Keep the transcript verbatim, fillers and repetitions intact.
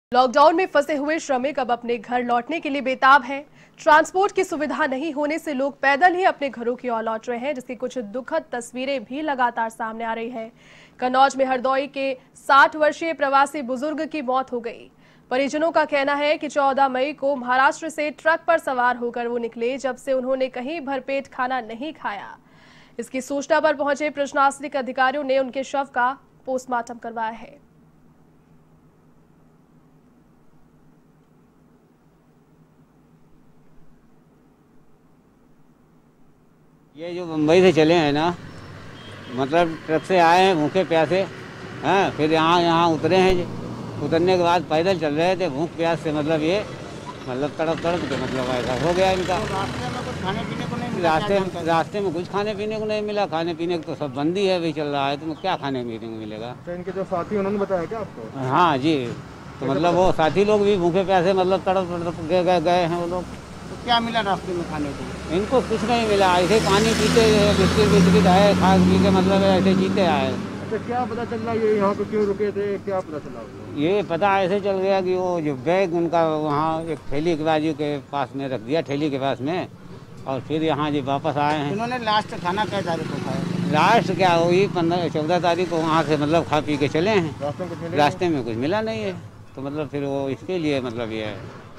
Lockdown में फंसे हुए श्रमिक अब अपने घर लौटने के लिए बेताब हैं। ट्रांसपोर्ट की सुविधा नहीं होने से लोग पैदल ही अपने घरों की ओर लौट रहे हैं, जिसकी कुछ दुखद तस्वीरें भी लगातार सामने आ रही हैं। कन्नौज में हरदौई के साठ वर्षीय प्रवासी बुजुर्ग की मौत हो गई। परिजनों का कहना है कि चौदह मई को महाराष्ट्र से ट्रक पर सवार होकर वो निकले, जब से उन्होंने कहीं भरपेट खाना नहीं खाया। इसकी सूचना पर पहुंचे प्रशासनिक अधिकारियों ने उनके शव का पोस्टमार्टम करवाया है। ये जो मुंबई से चले हैं ना, मतलब ट्रक से आए हैं भूखे प्यासे, हैं फिर यहाँ यहाँ उतरे हैं जी। उतरने के बाद पैदल चल रहे थे भूख प्यास से, मतलब ये मतलब तड़प तड़प के मतलब ऐसा हो गया इनका। तो रास्ते में कुछ खाने पीने को नहीं मिला? रास्ते में रास्ते में कुछ खाने पीने को नहीं मिला। खाने पीने को तो सब बंदी है, भी चल रहा है, तो क्या खाने पीने को मिलेगा? तो इनके जो साथी उन्होंने बताया क्या आपको? हाँ जी, तो मतलब वो साथी लोग भी भूखे प्यासे मतलब तड़प तड़प के गए गए हैं वो लोग। तो क्या मिला रास्ते में खाने को? इनको कुछ नहीं मिला, ऐसे पानी पीते बिस्किट बिस्किट आए खा पी के, मतलब ऐसे जीते आए। अच्छा, क्या पता चल रहा ये यहाँ पे क्यों रुके थे, क्या पता चला? ये पता ऐसे चल गया कि वो जो बैग उनका वहाँ एक ठेली के बाजू के पास में रख दिया, ठेली के पास में, और फिर यहाँ जी वापस आए हैं। इन्होंने लास्ट खाना क्या तारीख को खाया? लास्ट क्या हुई पंद्रह चौदह तारीख को वहाँ से मतलब खा पी के चले हैं। रास्ते में कुछ मिला? रास्ते में कुछ मिला नहीं है, तो मतलब फिर वो इसके लिए मतलब ये है।